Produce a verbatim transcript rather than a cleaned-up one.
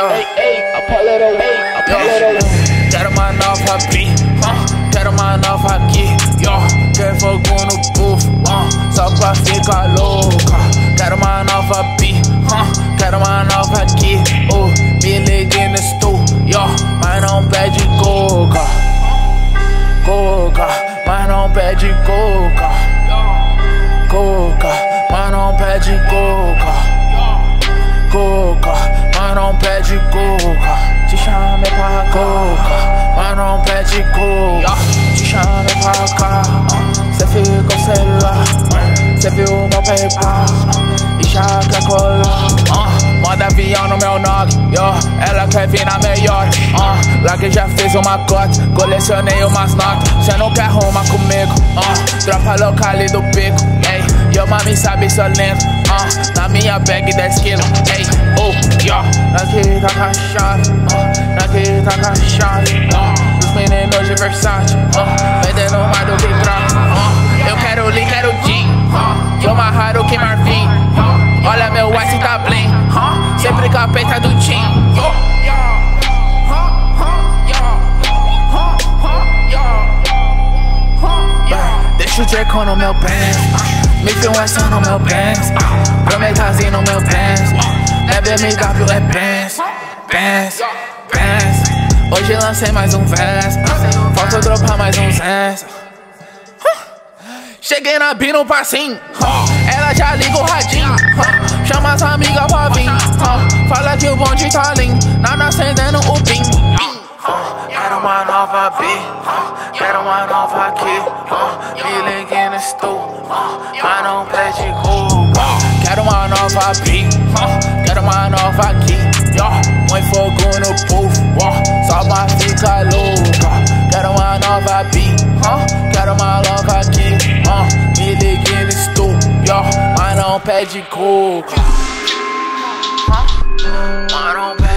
yo. Quero uma nova bi, uh, quero uma nova aqui, yo. Quer fogo no puff, uh, só pra ficar louca. Quero uma nova bi, uh, quero uma nova aqui, uh, me liguei no stool, yo. Mas não pede coca, coca, mas não pede coca, coca, mas não pede coca, coca, mas não pede coca. Te chamei pra coca, mas não pede coca. Te chamei pra cá, cê ficou sei lá, cê viu meu PayPal e já quer colar. uh, Moda avião no meu nome, yo. Ela quer vir na melhor, uh, lá que já fez uma cota, colecionei umas notas. Cê não quer arrumar comigo, uh, tropa louca ali do pico, ei. Yo, mami sabe sou lento, uh, na minha bag dez quilos, ei, oh, yo. Aqui tá com a chave, uh, aqui tá com a chave, uh, os meninos de Versace, uh, vendendo mais do que troca, uh, eu quero Lee, quero Jean, uh, eu marraro que Marvin, uh, olha meu ice tá bling, uh, sempre capeta do team, uh, deixa o Draco no meu pants, me influência no meu pants, Prometazinho no meu pants, é B M W, é Benz, Benz, Benz. Hoje lancei mais um verso, falta dropar mais uns versos. Cheguei na B no passinho, ela já liga o radinho, chama as amigas pra vir, fala que o bonde tá lindo, nada acendendo o pin. Quero uma nova B, quero uma nova aqui, me liguei no stool, mas não pede culpa. Quero uma nova B, quero uma nova aqui, põe fogo no puff, só pra ficar louca. Quero uma nova B, quero uma nova aqui, me liguei no stool, mas não pede culpa. Mas não pede